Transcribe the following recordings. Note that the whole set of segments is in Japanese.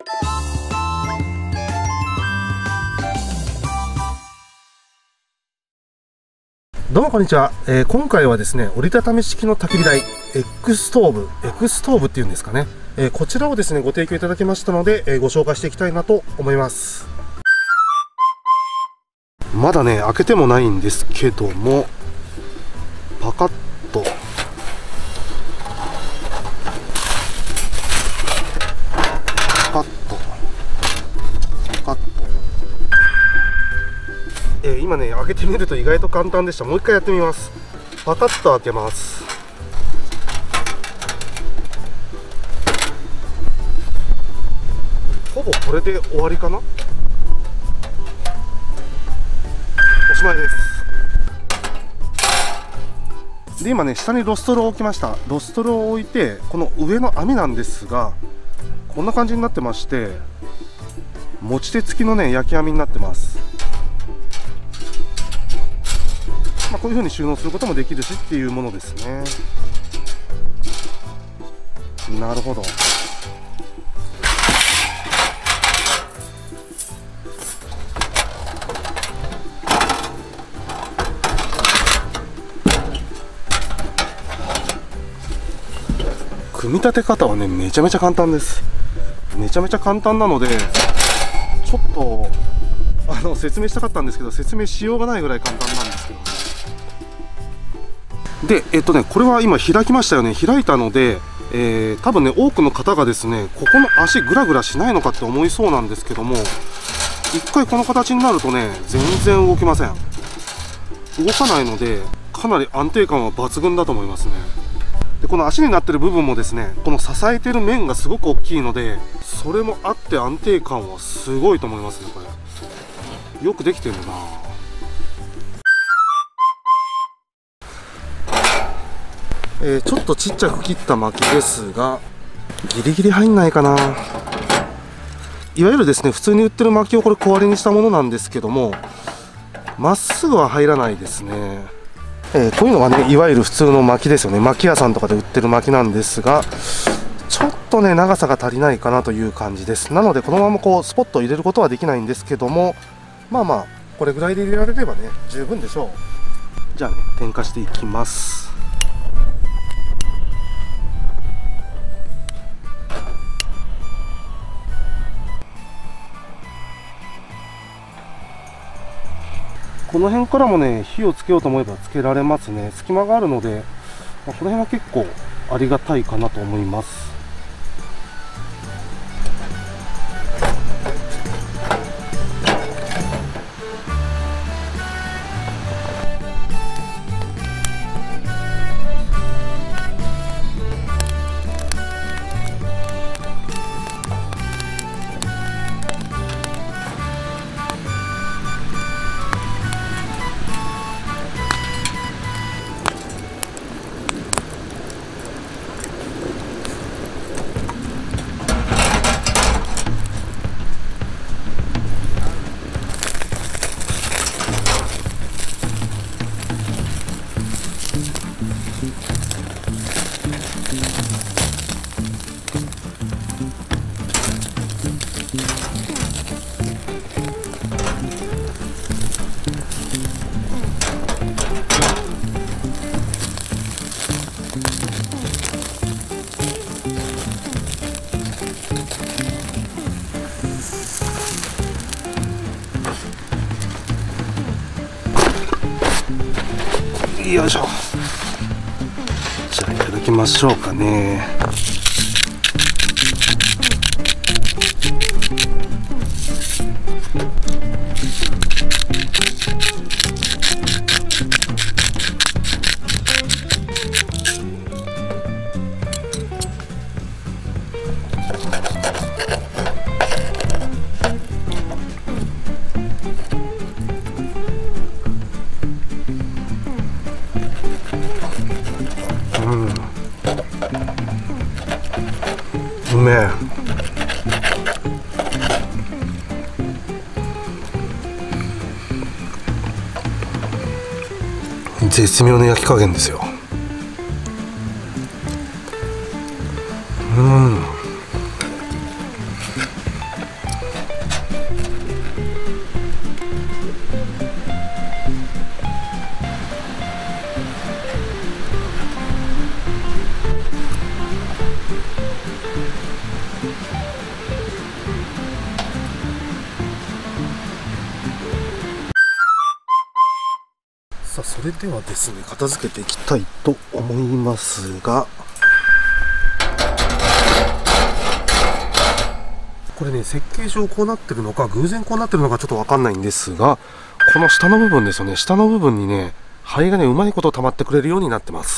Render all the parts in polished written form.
どうもこんにちは。今回はですね、折りたたみ式の焚き火台、エクストーブっていうんですかね。こちらをですね、ご提供いただきましたので、ご紹介していきたいなと思います。まだね、開けてもないんですけども、パカッと。パカッと。パカッと。今ね、開けてみると意外と簡単でした。もう一回やってみます。パカッと開けます。ほぼこれで終わりかな。おしまいです。で、今ね、下にロストルを置きました。ロストルを置いて、この上の網なんですが、こんな感じになってまして、持ち手付きのね、焼き網になってます。こういう風に収納することもできるしっていうものですね。なるほど。組み立て方はね、めちゃめちゃ簡単です。めちゃめちゃ簡単なので、ちょっと説明したかったんですけど、説明しようがないぐらい簡単なんですけどね。で、これは今開きましたよね。開いたので、多分ね、多くの方がですね、ここの足グラグラしないのかって思いそうなんですけども、一回この形になるとね、全然動きません。動かないので、かなり安定感は抜群だと思いますね。で、この足になってる部分もですね、この支えてる面がすごく大きいので、それもあって安定感はすごいと思いますね、これ。よくできてるな。ちょっとちっちゃく切った薪ですが、ギリギリ入んないかな。いわゆるですね、普通に売ってる薪をこれ小割りにしたものなんですけども、まっすぐは入らないですね。こういうのがね、いわゆる普通の薪ですよね。薪屋さんとかで売ってる薪なんですが、ちょっとね、長さが足りないかなという感じです。なので、このままこうスポットを入れることはできないんですけども、まあまあ、これぐらいで入れられればね、十分でしょう。じゃあね、点火していきます。この辺からもね、火をつけようと思えばつけられますね。隙間があるので、この辺は結構ありがたいかなと思います。よいしょ。じゃあいただきましょうかね。うめえ。絶妙な焼き加減ですよ。 それではですね、片付けていきたいと思いますが、これね、設計上こうなってるのか偶然こうなってるのかちょっと分かんないんですが、この下の部分ですよね、下の部分にね灰がねうまいこと溜まってくれるようになってます。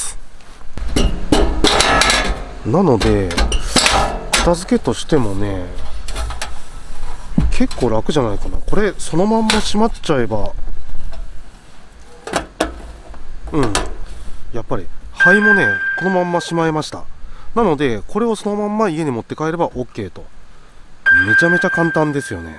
なので片付けとしてもね結構楽じゃないかな。これそのまんま閉まっちゃえば、やっぱり灰もねこのまんましまいました。なのでこれをそのまんま家に持って帰れば OK と。めちゃめちゃ簡単ですよね。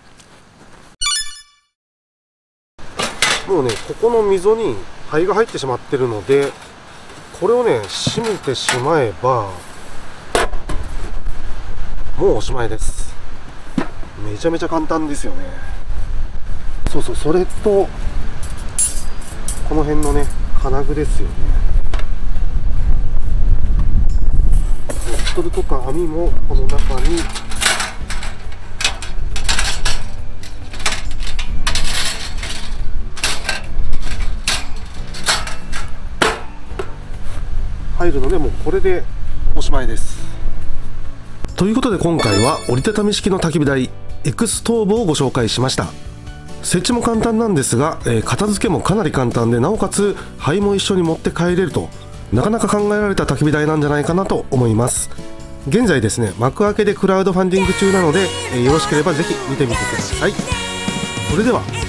もうねここの溝に灰が入ってしまってるので、これをね閉めてしまえばもうおしまいです。めちゃめちゃ簡単ですよね。そうそう、それとこの辺のね金具ですよね。ボトルとか網もこの中に入るので、もうこれでおしまいです。ということで今回は折りたたみ式の焚き火台エクストーブをご紹介しました。設置も簡単なんですが、片付けもかなり簡単で、なおかつ灰も一緒に持って帰れると、なかなか考えられた焚き火台なんじゃないかなと思います。現在ですね幕開けでクラウドファンディング中なので、よろしければぜひ見てみてください。それでは。